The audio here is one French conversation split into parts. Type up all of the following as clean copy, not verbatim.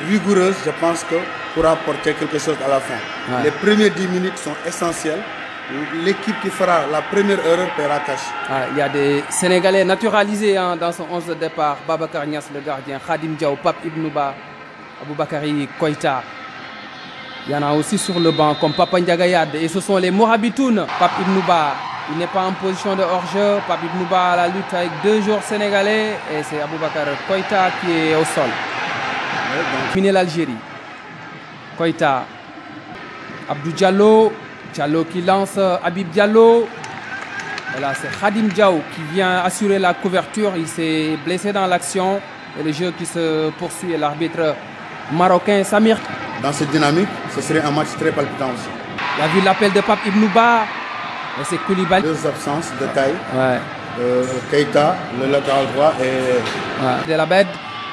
rigoureuse, je pense que pourra apporter quelque chose à la fin. Ouais. Les premières 10 minutes sont essentielles. L'équipe qui fera la première erreur paiera cash. Il y a des Sénégalais naturalisés dans son 11 de départ. Babacar Niass, le gardien, Khadim Diaw, Pape Ibnouba, Aboubakary Koïta. Il y en a aussi sur le banc comme Papa Ndiagayad. Et ce sont les Mourabitoun. Pape Ibnouba, il n'est pas en position de hors-jeu. Pape Ibnouba à la lutte avec 2 joueurs sénégalais. Et c'est Aboubakary Koïta qui est au sol. Fini l'Algérie. Koïta. Abdou Diallo. Diallo qui lance Habib Diallo. Et là, c'est Khadim Diaw qui vient assurer la couverture. Il s'est blessé dans l'action. Et le jeu qui se poursuit. Et l'arbitre marocain Samir. Dans cette dynamique, ce serait un match très palpitant aussi. Il a vu l'appel de Pape Ibnouba. Et c'est Koulibaly. 2 absences de taille. Ouais. Keita, le latéral droit et... Ouais. De la bête.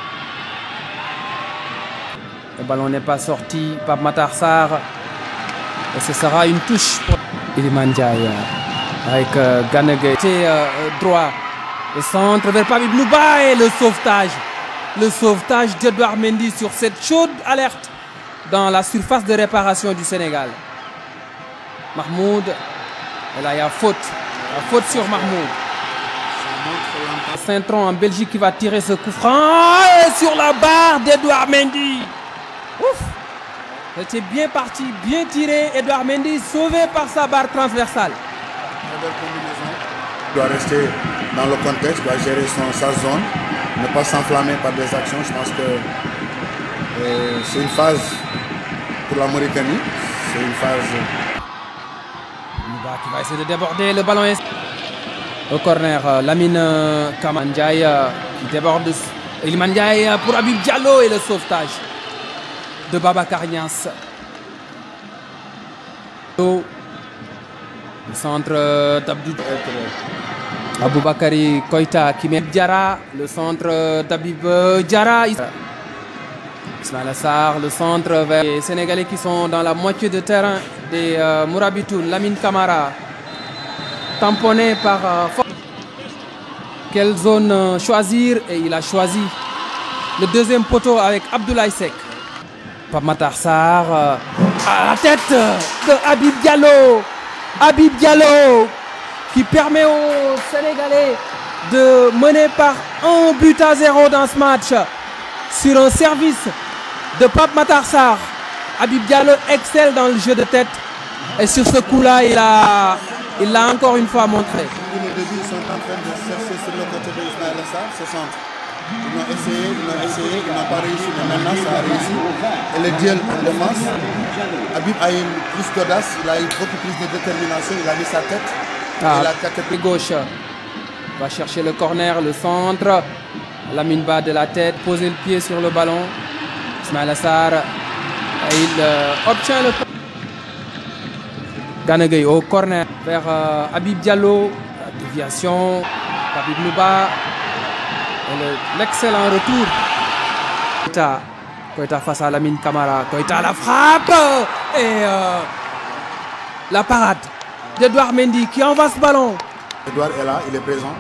Le ballon n'est pas sorti. Pape Matar Sarr. Et ce sera une touche pour Iliman Ndiaye avec Gana Gueye. Droit. Le centre vers Pape Ibnouba et le sauvetage. Le sauvetage d'Edouard Mendy sur cette chaude alerte dans la surface de réparation du Sénégal. Mahmoud. Et là, il y a faute. La faute sur Mahmoud. Saint-Tron en Belgique qui va tirer ce coup franc. Et sur la barre d'Edouard Mendy. Ouf! C'était bien parti, bien tiré. Edouard Mendy sauvé par sa barre transversale. Il doit rester dans le contexte, doit gérer sa zone, ne pas s'enflammer par des actions. Je pense que c'est une phase pour la Mauritanie. C'est une phase... Qui va essayer de déborder, le ballon est... Au corner, Lamine Ndiaye qui déborde. Iliman Ndiaye pour Habib Diallo et le sauvetage de Babacar Niass. Le centre d'Abdou Aboubakary Koïta qui met Diarra. Le centre d'Habib Diarra. Ismaïla Sarr, le centre vers les Sénégalais qui sont dans la moitié de terrain des Mourabitoun. Lamine Camara, tamponné par... Quelle zone choisir? Et il a choisi le deuxième poteau avec Abdoulaye Seck. Pape Matar Sarr à la tête de Habib Diallo. Habib Diallo qui permet aux Sénégalais de mener par 1-0 dans ce match sur un service de Pape Matar Sarr. Habib Diallo excelle dans le jeu de tête et sur ce coup-là, il l'a encore une fois montré. Au début, ils sont en train de chercher sur le côté de Ismaïla Sarr, ce centre. Ils l'ont essayé, ils n'ont pas réussi, mais maintenant ça a réussi. Et le duel en défense, Habib a eu plus d'audace, il a eu beaucoup plus de détermination, il a mis sa tête. Et la tête gauche va chercher le corner, le centre. Lamine bas de la tête, poser le pied sur le ballon. Ismaïla Sarr, il obtient le... Gana Gueye au corner vers Habib Diallo. La déviation, Pape Ibnouba. L'excellent retour. Koïta face à Lamine Camara. Koïta la frappe. Et la parade d'Edouard Mendy qui envoie ce ballon. Edouard est là, il est présent.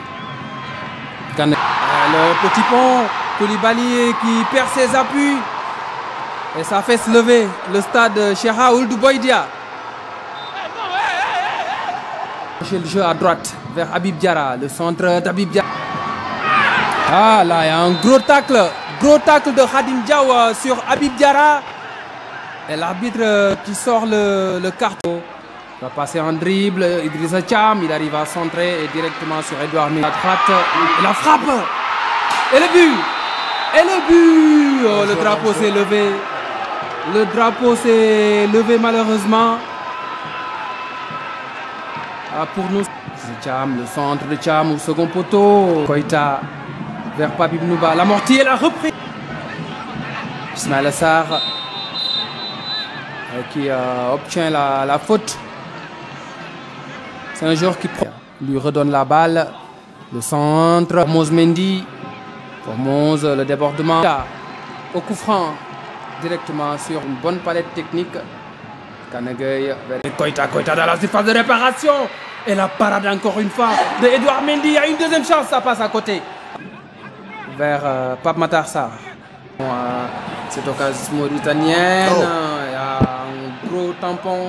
Le petit pont. Koulibaly qui perd ses appuis. Et ça fait se lever le stade Cheikha Ould Boidia. Le jeu à droite vers Habib Diarra. Le centre d'Habib Diarra. Ah là, il y a un gros tacle de Khadim Diaw sur Habib Diarra. Et l'arbitre qui sort le carton. Il va passer en dribble. Idrissa Thiam, il arrive à centrer et directement sur Edouard Mendy. La droite, et la frappe. Et le but. Et le but. Oh, le drapeau s'est levé. Le drapeau s'est levé malheureusement. Ah, pour nous, Thiam, le centre de Thiam au second poteau. Koïta vers Pape Ibnouba. L'amorti et la reprise. Ismaïla Sarr qui obtient la faute. C'est un joueur qui lui redonne la balle. Le centre. Formose Mendy. Formose le débordement. Au coup franc. Directement sur une bonne palette technique. Gana Gueye vers Koïta dans la surface de réparation. Et la parade encore une fois de Edouard Mendy. Il y a une deuxième chance, ça passe à côté. Vers Pape Matar Sarr. Cette occasion mauritanienne, il y a un gros tampon.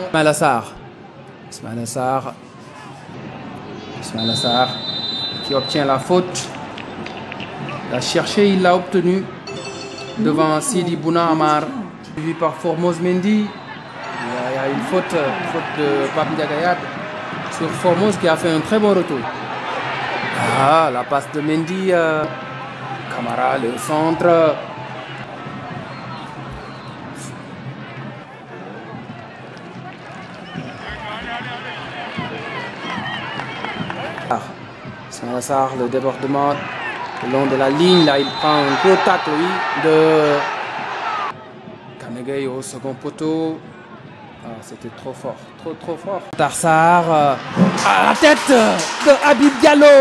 Ismaïla Sarr qui obtient la faute. Il a cherché, il l'a obtenu devant Sidi Bouna Amar, suivi par Formose Mendy. Il y a une faute de Pape Ndiaga sur Formose qui a fait un très bon retour. Ah, la passe de Mendy, Camara, le centre. Ismaïla Sarr, le débordement le long de la ligne, là il prend un gros tacle de Kanegay au second poteau. Ah, c'était trop fort, trop fort. Matar Sarr à la tête de Habib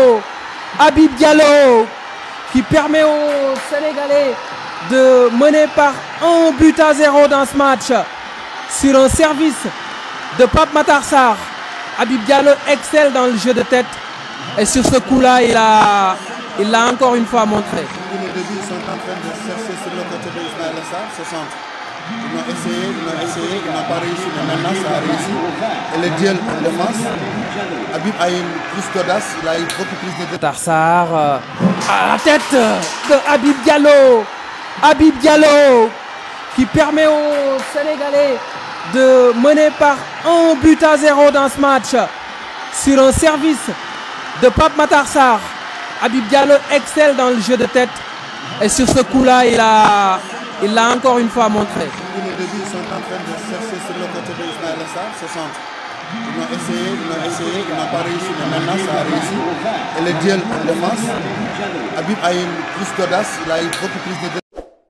Diallo qui permet aux Sénégalais de mener par 1-0 dans ce match sur un service de Pape Matar Sarr. Habib Diallo excelle dans le jeu de tête et sur ce coup-là, il l'a encore une fois montré. Depuis le début, ils sont en train de chercher sur le côté de Ismaïla Sarr ce centre. Ils ont essayé, ils n'ont pas réussi, mais maintenant ça a réussi. Et le duel en défense, Habib a eu plus d'audace, il a eu beaucoup plus de... Matar Sarr à la tête de Habib Diallo qui permet aux Sénégalais de mener par 1-0 dans ce match sur un service de Pape Matar Sarr. Habib Diallo excelle dans le jeu de tête et sur ce coup-là, il l'a encore une fois montré. Depuis le début, ils sont en train de chercher sur le côté de Ismaïla Sarr ce centre. Ils ont essayé, ils n'ont pas réussi, mais maintenant ça a réussi. Et le duel en défense, Habib a eu plus d'audace, il a eu beaucoup plus de...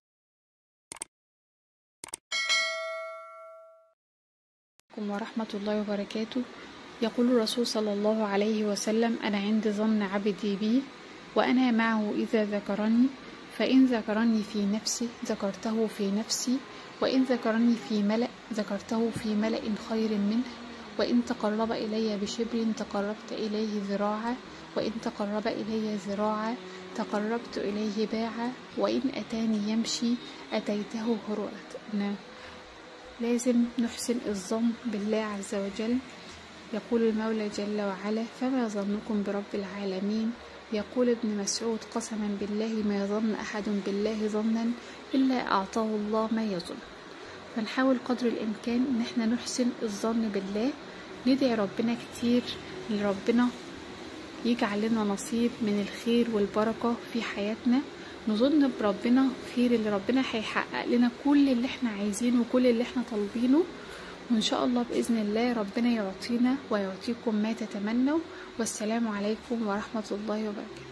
ورحمة الله وبركاته. يقول الرسول صلى الله عليه وسلم: أنا عند ظن عبدي بي وأنا معه إذا ذكرني، فإن ذكرني في نفسي ذكرته في نفسي، وإن ذكرني في ملأ ذكرته في ملأ خير منه، وإن تقرب إلي بشبر تقربت إليه ذراعا، وإن تقرب إلي ذراعا تقربت إليه باعا، وإن أتاني يمشي أتيته هرولة. لازم نحسن الظن بالله عز وجل. يقول المولى جل وعلا: فما ظنكم برب العالمين. يقول ابن مسعود: قسما بالله ما يظن أحد بالله ظنا إلا أعطاه الله ما يظن. فنحاول قدر الإمكان إن احنا نحسن الظن بالله، ندعي ربنا كتير لربنا يجعل لنا نصيب من الخير والبركة في حياتنا، نظن بربنا خير، اللي ربنا هيحقق لنا كل اللي احنا عايزينه وكل اللي احنا طالبينه، وإن شاء الله بإذن الله ربنا يعطينا ويعطيكم ما تتمنوا. والسلام عليكم ورحمة الله وبركاته.